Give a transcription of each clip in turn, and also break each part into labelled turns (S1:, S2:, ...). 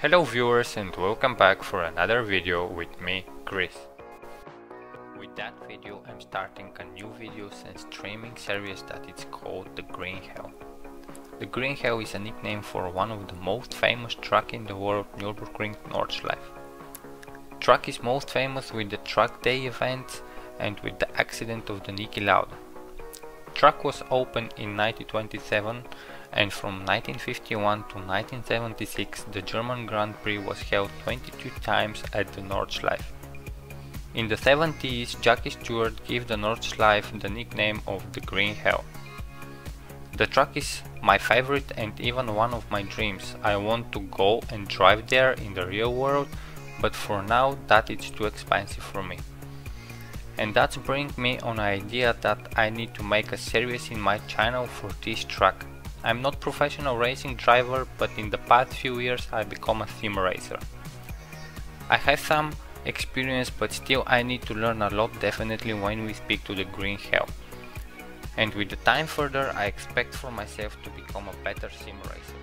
S1: Hello viewers and welcome back for another video with me, Chris. With that video I'm starting a new videos and streaming series that is called The Green Hell. The Green Hell is a nickname for one of the most famous track in the world, Nürburgring Nordschleife. Track is most famous with the Track Day events and with the accident of the Niki Lauda. Track was opened in 1927 and from 1951 to 1976 the German Grand Prix was held 22 times at the Nordschleife. In the 70s Jackie Stewart gave the Nordschleife the nickname of the Green Hell. The track is my favorite and even one of my dreams. I want to go and drive there in the real world, but for now that is too expensive for me. And that's bring me on an idea that I need to make a series in my channel for this track. I'm not professional racing driver, but in the past few years I become a sim racer. I have some experience, but still I need to learn a lot definitely when we speak to the Green Hell. And with the time further I expect for myself to become a better sim racer.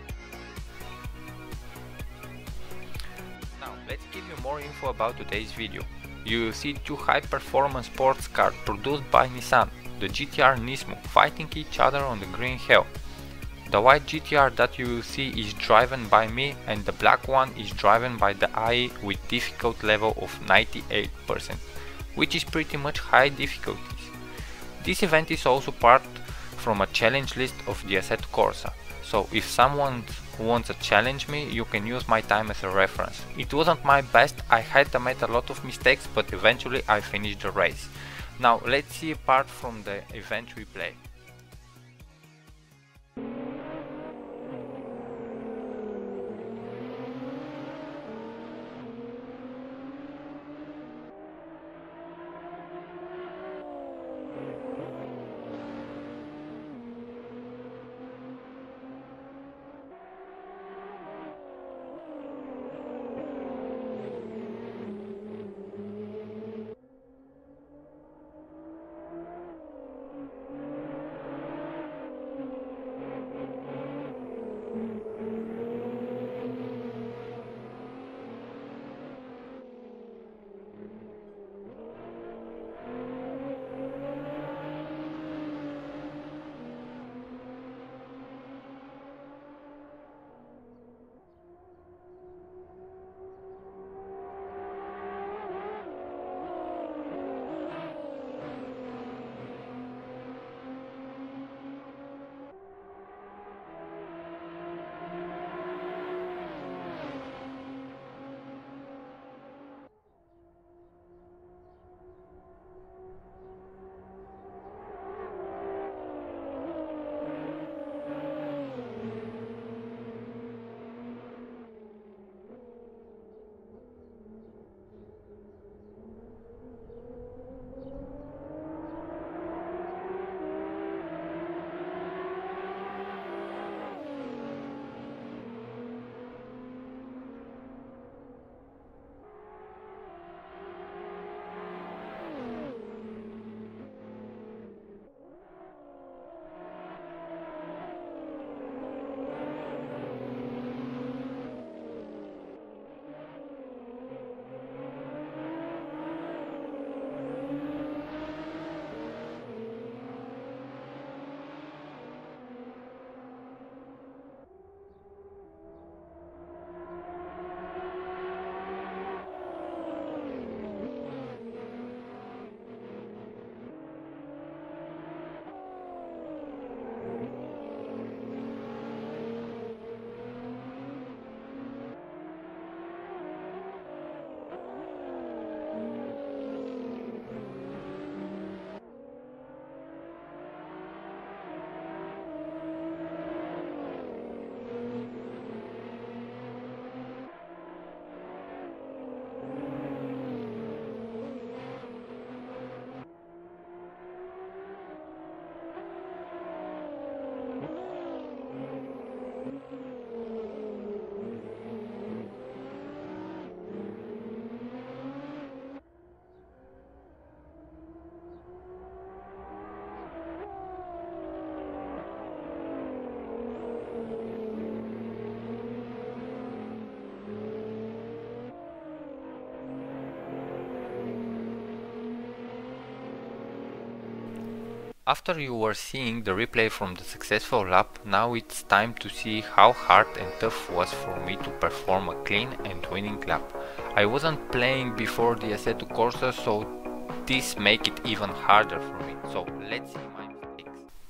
S1: Now let's give you more info about today's video. You will see two high-performance sports cars produced by Nissan, the GTR Nismo, fighting each other on the Green Hell. The white GTR that you will see is driven by me and the black one is driven by the AI with difficult level of 98%, which is pretty much high difficulties. This event is also part from a challenge list of the Assetto Corsa, so if someone wants to challenge me, you can use my time as a reference. It wasn't my best, I had made a lot of mistakes, but eventually I finished the race. Now let's see a part from the event we play. After you were seeing the replay from the successful lap, now it's time to see how hard and tough was for me to perform a clean and winning lap. I wasn't playing before the Assetto Corsa, so this make it even harder for me. So let's see my mistakes.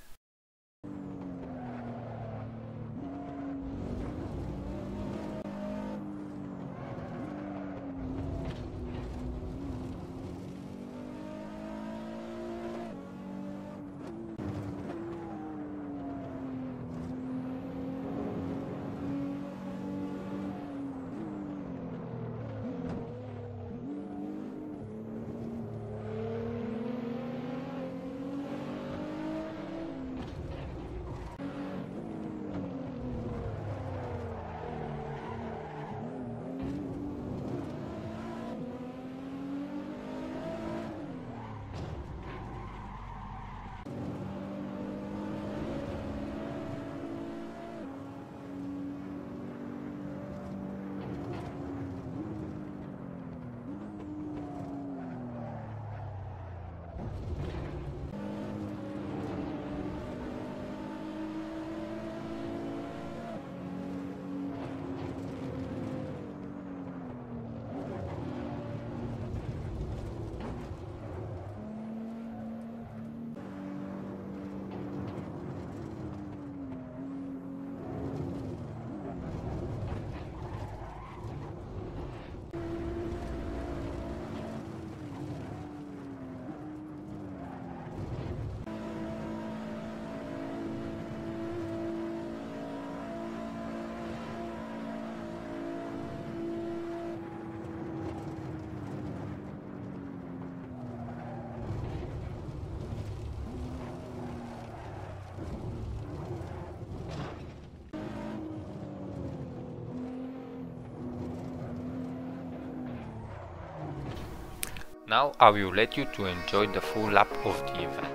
S1: Now I will let you to enjoy the full lap of the event.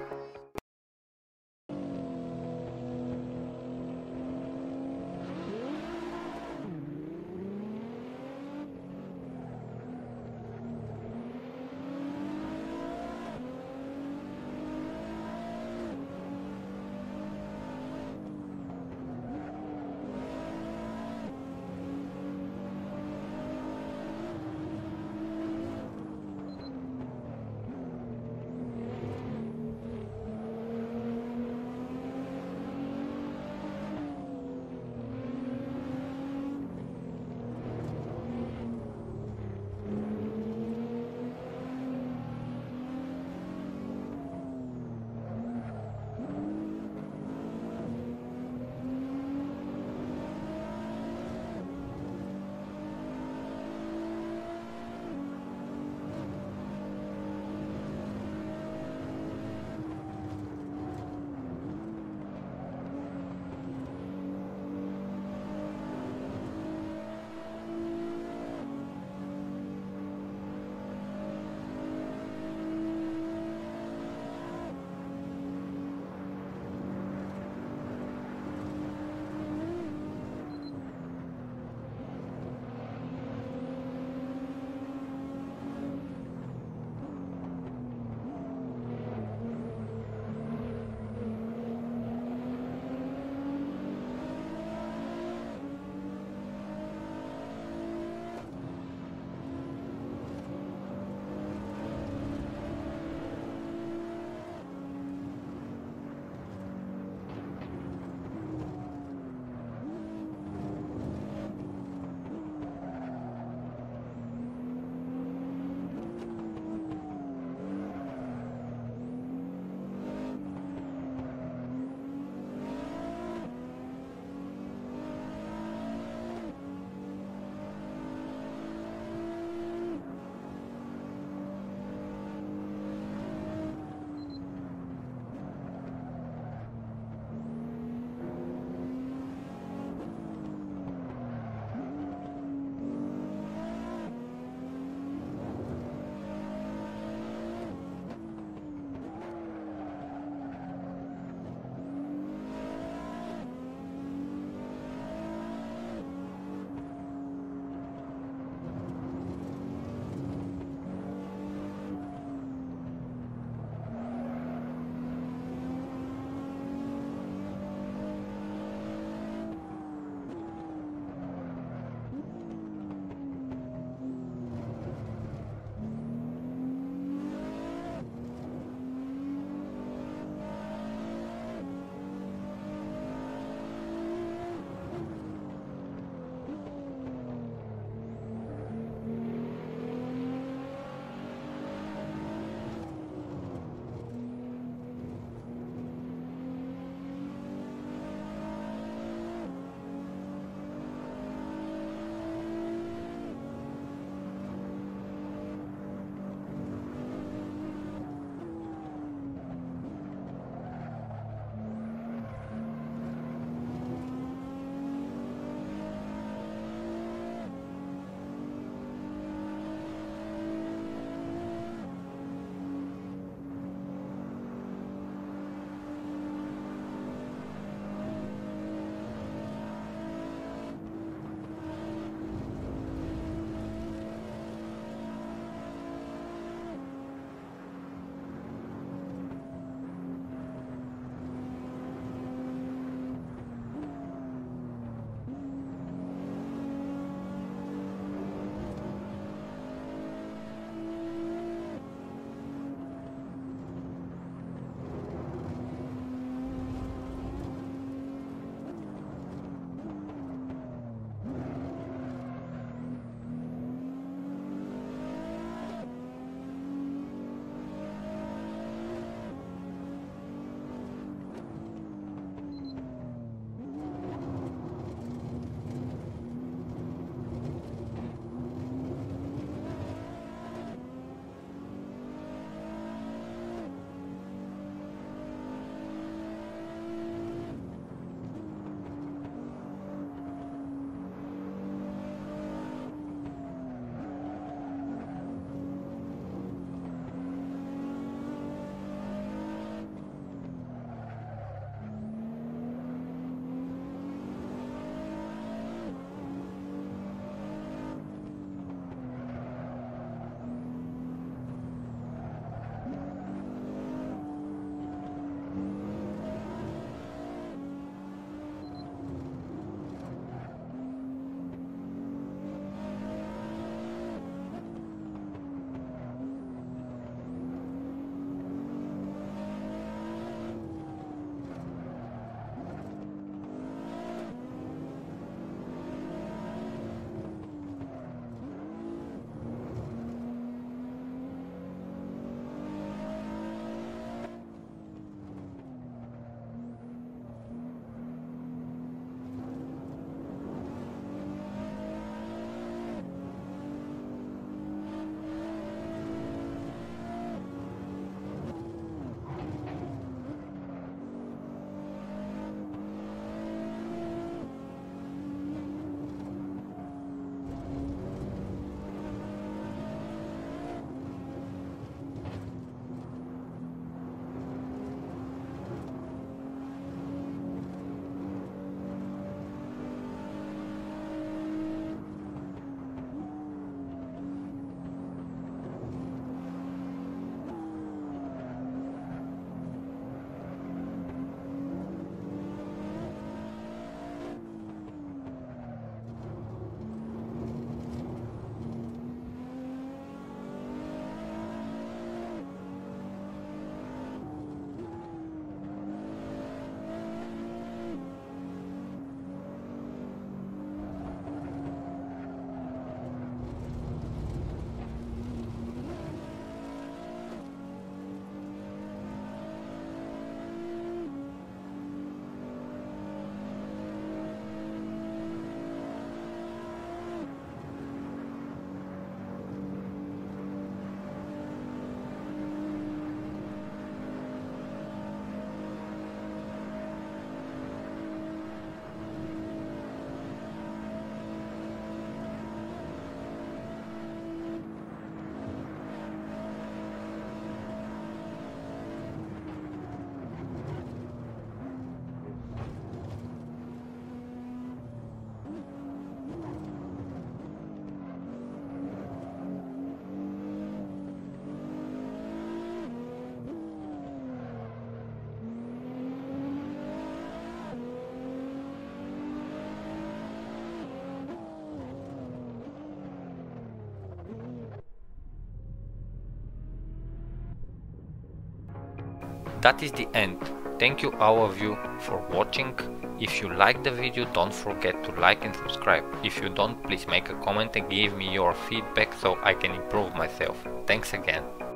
S1: that is the end. Thank you all of you for watching. If you like the video, don't forget to like and subscribe. If you don't, please make a comment and give me your feedback so I can improve myself. Thanks again.